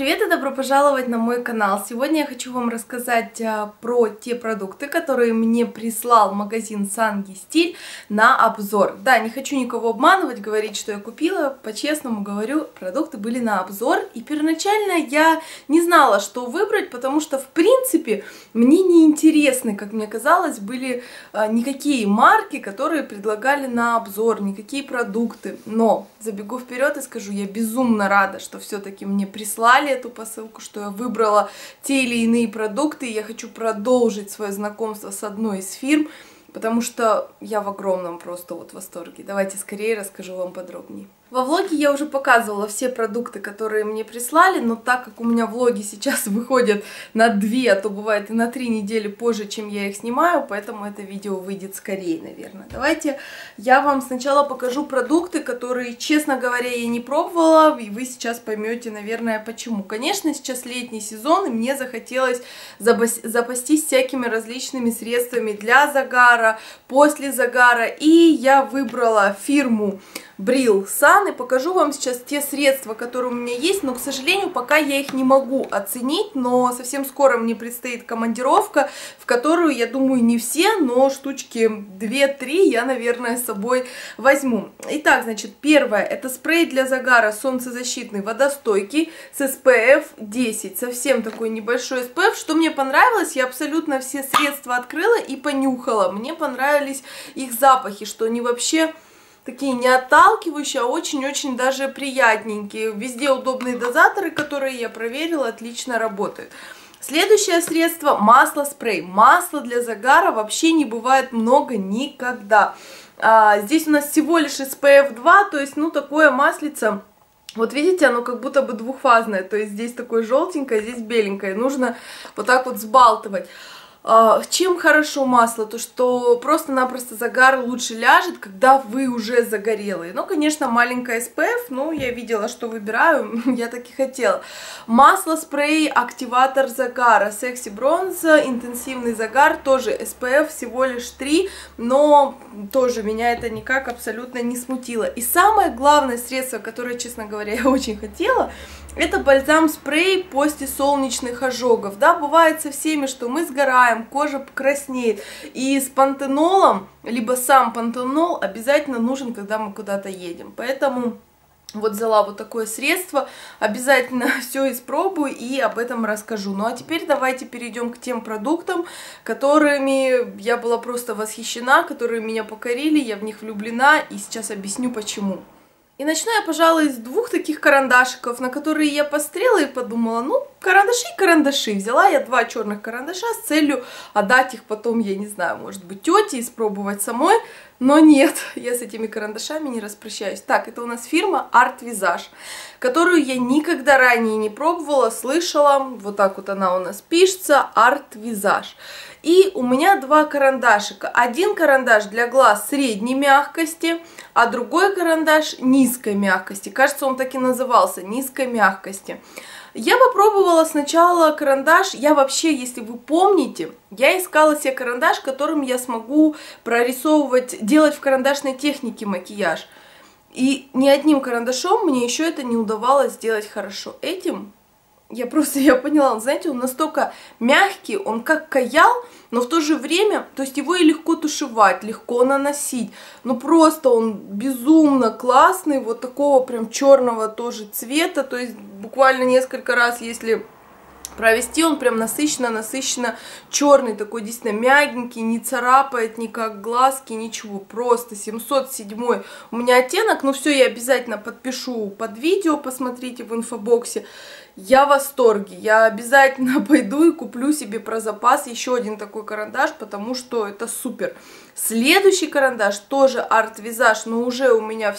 привет и добро пожаловать на мой канал! Сегодня я хочу вам рассказать про те продукты, которые мне прислал магазин Санги Стиль на обзор. Да, не хочу никого обманывать, говорить, что я купила, по-честному говорю, продукты были на обзор. И первоначально я не знала, что выбрать, потому что, в принципе, мне не интересны, как мне казалось, были никакие марки, которые предлагали на обзор, никакие продукты. Но забегу вперед и скажу, я безумно рада, что все-таки мне прислали эту посылку, что я выбрала те или иные продукты, и я хочу продолжить свое знакомство с одной из фирм, потому что я в огромном просто восторге. Давайте скорее расскажу вам подробнее. Во влоге я уже показывала все продукты, которые мне прислали, но так как у меня влоги сейчас выходят на 2, а то бывает и на 3 недели позже, чем я их снимаю, поэтому это видео выйдет скорее, наверное. Давайте я вам сначала покажу продукты, которые, честно говоря, я не пробовала, и вы сейчас поймете, наверное, почему. Конечно, сейчас летний сезон, и мне захотелось запастись всякими различными средствами для загара, после загара, и я выбрала фирму Bril Sun и покажу вам сейчас те средства, которые у меня есть, но, к сожалению, пока я их не могу оценить, но совсем скоро мне предстоит командировка, в которую, я думаю, не все, но штучки 2-3 я, наверное, с собой возьму. Итак, значит, первое, это спрей для загара солнцезащитный, водостойкий, с SPF 10, совсем такой небольшой SPF. Что мне понравилось, я абсолютно все средства открыла и понюхала, мне понравились их запахи, что они вообще такие не отталкивающие, а очень-очень даже приятненькие. Везде удобные дозаторы, которые я проверила, отлично работают. Следующее средство – масло-спрей. Масла для загара вообще не бывает много никогда. Здесь у нас всего лишь SPF 2, то есть, ну, такое маслице. Вот видите, оно как будто бы двухфазное, то есть здесь такое желтенькое, здесь беленькое. Нужно вот так вот взбалтывать. Чем хорошо масло? То, что просто-напросто загар лучше ляжет, когда вы уже загорелые. Ну, конечно, маленькая SPF, но я видела, что выбираю, я так и хотела. Масло, спрей, активатор загара, секси бронз, интенсивный загар, тоже SPF всего лишь 3, но тоже меня это никак абсолютно не смутило. И самое главное средство, которое, честно говоря, я очень хотела, это бальзам-спрей после солнечных ожогов. Да, бывает со всеми, что мы сгораем, кожа краснеет. И с пантенолом, либо сам пантенол обязательно нужен, когда мы куда-то едем. Поэтому вот взяла вот такое средство, обязательно все испробую и об этом расскажу. Ну а теперь давайте перейдем к тем продуктам, которыми я была просто восхищена, которые меня покорили, я в них влюблена, и сейчас объясню почему. И начну я, пожалуй, с 2 таких карандашиков, на которые я посмотрела и подумала, ну, карандаши. Взяла я 2 черных карандаша с целью отдать их потом, я не знаю, может быть, тете и испробовать самой. Но нет, я с этими карандашами не распрощаюсь. Так, это у нас фирма Art Visage, которую я никогда ранее не пробовала, слышала. Вот так вот она у нас пишется, Art Visage. И у меня 2 карандашика. Один карандаш для глаз средней мягкости, а другой карандаш низкой мягкости. Кажется, он так и назывался, низкой мягкости. Я попробовала сначала карандаш, я вообще, если вы помните, я искала себе карандаш, которым я смогу прорисовывать, делать в карандашной технике макияж. И ни одним карандашом мне еще это не удавалось сделать хорошо. Этим я поняла, знаете, он настолько мягкий, он как каял, но в то же время, то есть его и легко тушевать, легко наносить. Ну просто он безумно классный, вот такого прям черного тоже цвета, то есть буквально несколько раз, если провести, он прям насыщенно черный, такой действительно мягенький, не царапает никак глазки, ничего, просто 707 у меня оттенок, ну все, я обязательно подпишу под видео, посмотрите в инфобоксе. Я в восторге, я обязательно пойду и куплю себе про запас еще один такой карандаш, потому что это супер. Следующий карандаш тоже Art Visage, но уже у меня в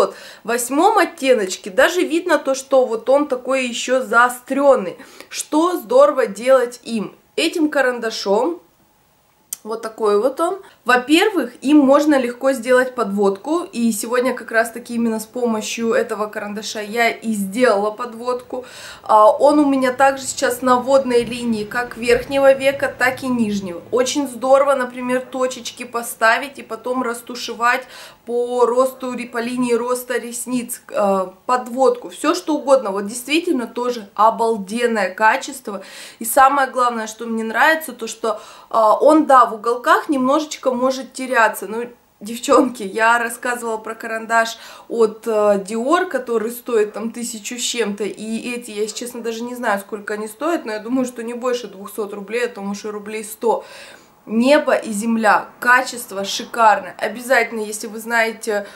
708 оттеночке. Даже видно то, что вот он такой еще заостренный. Что здорово делать им? Этим карандашом Вот такой вот он. Во-первых, им можно легко сделать подводку, и сегодня как раз таки именно с помощью этого карандаша я и сделала подводку. Он у меня также сейчас на водной линии как верхнего века, так и нижнего. Очень здорово, например, точечки поставить и потом растушевать по линии роста ресниц, подводку, все что угодно. Вот действительно тоже обалденное качество. И самое главное, что мне нравится, то что он, да, в уголках немножечко может теряться. Ну, девчонки, я рассказывала про карандаш от Dior, который стоит там 1000 с чем-то, и эти, я, если честно, даже не знаю, сколько они стоят, но я думаю, что не больше 200 рублей, а то, может, и рублей 100. Небо и земля, качество шикарное. Обязательно, если вы знаете,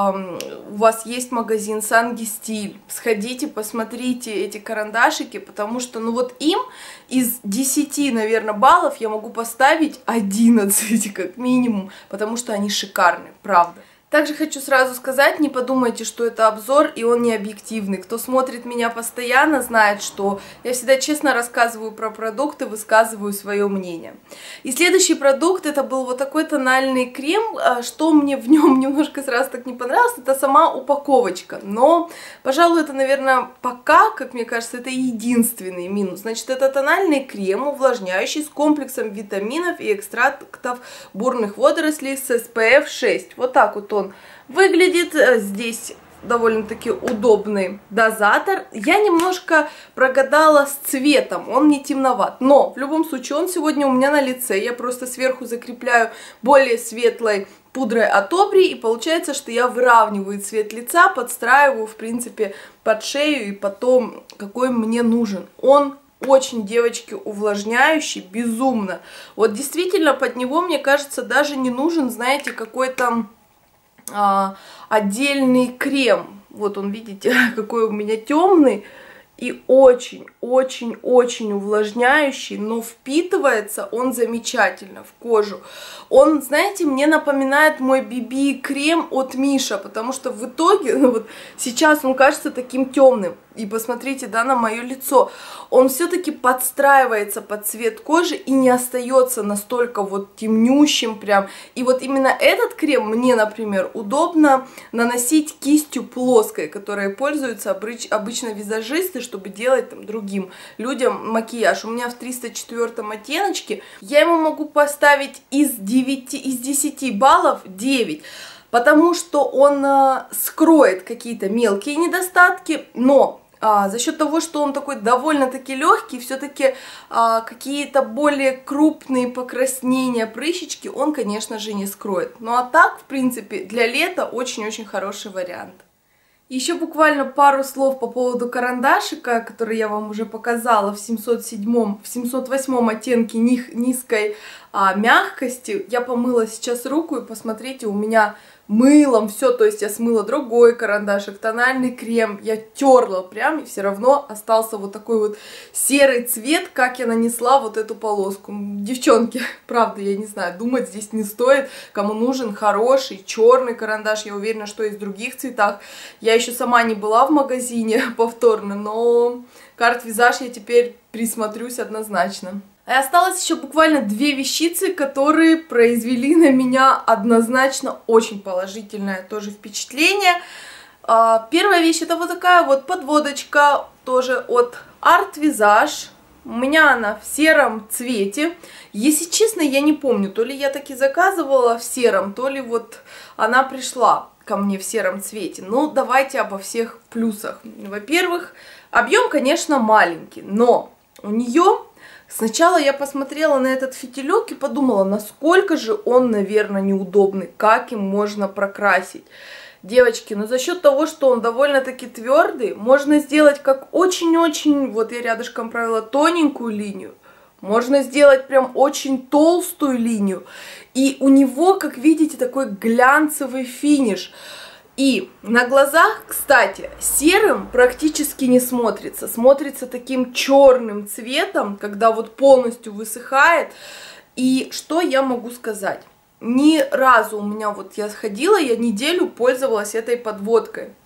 у вас есть магазин Сангистиль, сходите, посмотрите эти карандашики, потому что, ну вот им из 10, наверное, баллов я могу поставить 11 как минимум, потому что они шикарные, правда. Также хочу сразу сказать, не подумайте, что это обзор и он не объективный. Кто смотрит меня постоянно, знает, что я всегда честно рассказываю про продукты, высказываю свое мнение. И следующий продукт, это был вот такой тональный крем. Что мне в нем немножко сразу так не понравилось, это сама упаковочка. Но, пожалуй, это, наверное, пока, как мне кажется, это единственный минус. Значит, это тональный крем, увлажняющий, с комплексом витаминов и экстрактов бурных водорослей с SPF 6. Вот так вот он выглядит. Здесь довольно-таки удобный дозатор. Я немножко прогадала с цветом, он не темноват, но в любом случае он сегодня у меня на лице. Я просто сверху закрепляю более светлой пудрой от Обри, и получается, что я выравниваю цвет лица, подстраиваю, в принципе, под шею и потом, какой мне нужен. Он очень, девочки, увлажняющий, безумно. Вот действительно под него, мне кажется, даже не нужен, знаете, какой-то отдельный крем. Вот он, видите, какой у меня темный и очень-очень-очень увлажняющий, но впитывается он замечательно в кожу. Он, знаете, мне напоминает мой BB крем от Миша, потому что в итоге, ну вот сейчас он кажется таким темным. И посмотрите, да, на мое лицо. Он все-таки подстраивается под цвет кожи и не остается настолько вот темнющим прям. И вот именно этот крем мне, например, удобно наносить кистью плоской, которой пользуются обычно визажисты, чтобы делать там другим людям макияж. У меня в 304 оттеночке. Я ему могу поставить из 10 баллов 9. Потому что он скроет какие-то мелкие недостатки, но за счет того, что он такой довольно-таки легкий, все-таки какие-то более крупные покраснения, прыщички он, конечно же, не скроет. Ну а так, в принципе, для лета очень-очень хороший вариант. Еще буквально пару слов по поводу карандашика, который я вам уже показала в 708 оттенке низкой мягкости. Я помыла сейчас руку, и посмотрите, у меня мылом все, то есть я смыла другой карандашик, тональный крем, я терла прям, и все равно остался вот такой вот серый цвет, как я нанесла вот эту полоску. Девчонки, правда, я не знаю, думать здесь не стоит, кому нужен хороший черный карандаш, я уверена, что и в других цветах. Я еще сама не была в магазине повторно, но Carte Visage я теперь присмотрюсь однозначно. И осталось еще буквально 2 вещицы, которые произвели на меня однозначно очень положительное тоже впечатление. Первая вещь — это вот такая вот подводочка, тоже от Art Visage. У меня она в сером цвете. Если честно, я не помню, то ли я таки заказывала в сером, то ли вот она пришла ко мне в сером цвете. Ну, давайте обо всех плюсах. Во-первых, объем, конечно, маленький, но у нее... Сначала я посмотрела на этот фитилек и подумала, насколько же он, наверное, неудобный, как им можно прокрасить. Девочки, но за счет того, что он довольно-таки твердый, можно сделать как очень-очень, вот я рядышком провела тоненькую линию, можно сделать прям очень толстую линию. И у него, как видите, такой глянцевый финиш. И на глазах, кстати, серым практически не смотрится. Смотрится таким черным цветом, когда вот полностью высыхает. И что я могу сказать? Ни разу у меня, вот я сходила, я неделю пользовалась этой подводкой.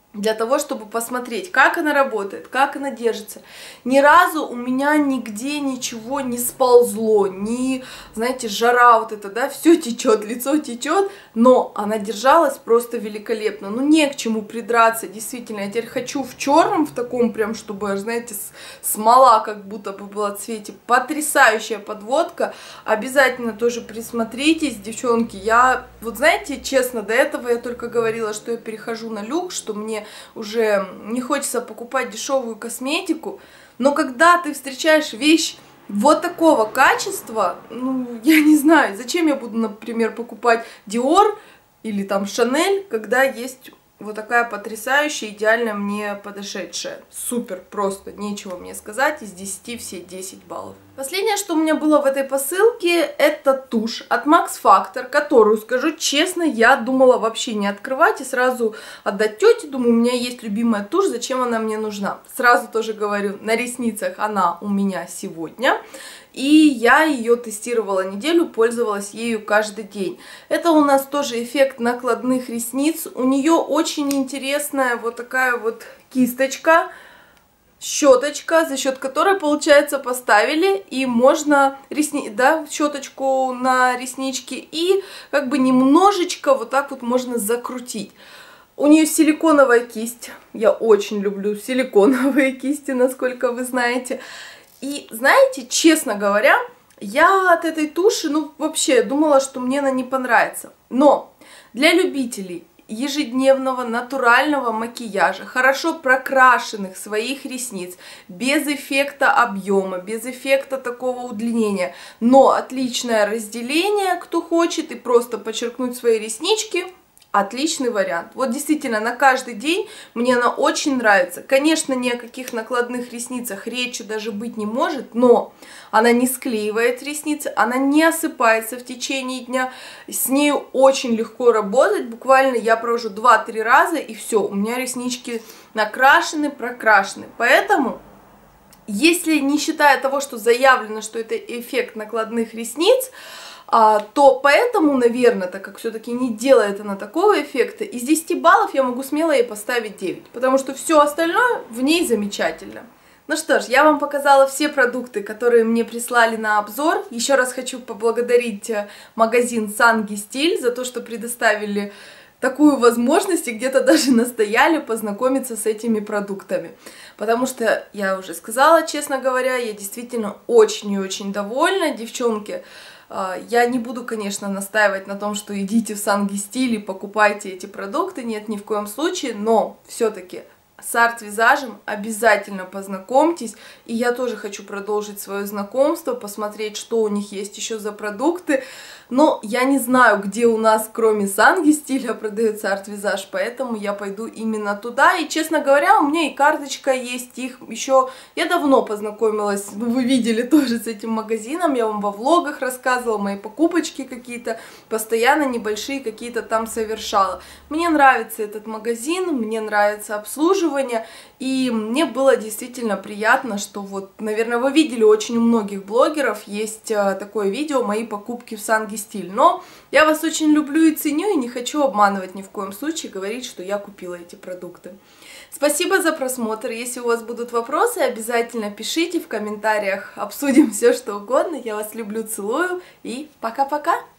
для того, чтобы посмотреть, как она работает, как она держится. Ни разу у меня нигде ничего не сползло, ни, знаете, жара вот это, да, все течет, лицо течет, но она держалась просто великолепно. Ну, не к чему придраться, действительно. Я теперь хочу в черном, в таком прям, чтобы, знаете, смола как будто бы была в цвете. Потрясающая подводка. Обязательно тоже присмотритесь, девчонки. Я, вот знаете, честно, до этого я только говорила, что я перехожу на люкс, что мне уже не хочется покупать дешевую косметику, но когда ты встречаешь вещь вот такого качества, ну, я не знаю, зачем я буду, например, покупать Dior или там Chanel, когда есть вот такая потрясающая, идеально мне подошедшая. Супер, просто, нечего мне сказать, из 10 все 10 баллов. Последнее, что у меня было в этой посылке, это тушь от Max Factor, которую, скажу честно, я думала вообще не открывать и сразу отдать тете. Думаю, у меня есть любимая тушь, зачем она мне нужна? Сразу тоже говорю, на ресницах она у меня сегодня. И я ее тестировала неделю, пользовалась ею каждый день. Это у нас тоже эффект накладных ресниц. У нее очень интересная вот такая вот кисточка, щеточка, за счет которой, получается, поставили, и можно щеточку на реснички, и как бы немножечко вот так вот можно закрутить. У нее силиконовая кисть. Я очень люблю силиконовые кисти, насколько вы знаете. И знаете, честно говоря, я от этой туши, ну вообще думала, что мне она не понравится. Но для любителей ежедневного натурального макияжа, хорошо прокрашенных своих ресниц, без эффекта объема, без эффекта такого удлинения, но отличное разделение, кто хочет, и просто подчеркнуть свои реснички, отличный вариант. Вот действительно, на каждый день мне она очень нравится. Конечно, ни о каких накладных ресницах речи даже быть не может, но она не склеивает ресницы, она не осыпается в течение дня. С нею очень легко работать. Буквально я провожу 2-3 раза, и все, у меня реснички накрашены, прокрашены. Поэтому, если не считая того, что заявлено, что это эффект накладных ресниц, то поэтому, наверное, так как все-таки не делает она такого эффекта, из 10 баллов я могу смело ей поставить 9, потому что все остальное в ней замечательно. Ну что ж, я вам показала все продукты, которые мне прислали на обзор. Еще раз хочу поблагодарить магазин Санги Стиль за то, что предоставили такую возможность и где-то даже настояли познакомиться с этими продуктами. Потому что, я уже сказала, честно говоря, я действительно очень и очень довольна, девчонки. Я не буду, конечно, настаивать на том, что идите в Санги Стиль и покупайте эти продукты, нет, ни в коем случае, но все-таки с арт-визажем обязательно познакомьтесь, и я тоже хочу продолжить свое знакомство, посмотреть, что у них есть еще за продукты, но я не знаю, где у нас, кроме Санги Стиля, продается арт-визаж, поэтому я пойду именно туда, и, честно говоря, у меня и карточка есть, их еще, я давно познакомилась, вы видели тоже с этим магазином, я вам во влогах рассказывала, мои покупочки какие-то, постоянно небольшие какие-то там совершала. Мне нравится этот магазин, мне нравится обслуживание, и мне было действительно приятно, что вот, наверное, вы видели, очень у многих блогеров есть такое видео «Мои покупки в Санги Стиль», но я вас очень люблю и ценю, и не хочу обманывать ни в коем случае, говорить, что я купила эти продукты. Спасибо за просмотр, если у вас будут вопросы, обязательно пишите в комментариях, обсудим все что угодно, я вас люблю, целую, и пока-пока!